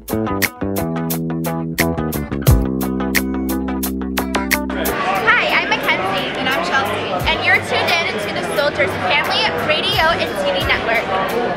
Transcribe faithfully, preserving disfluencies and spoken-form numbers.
And you're tuned in to the Soldiers Family Radio and T V Network.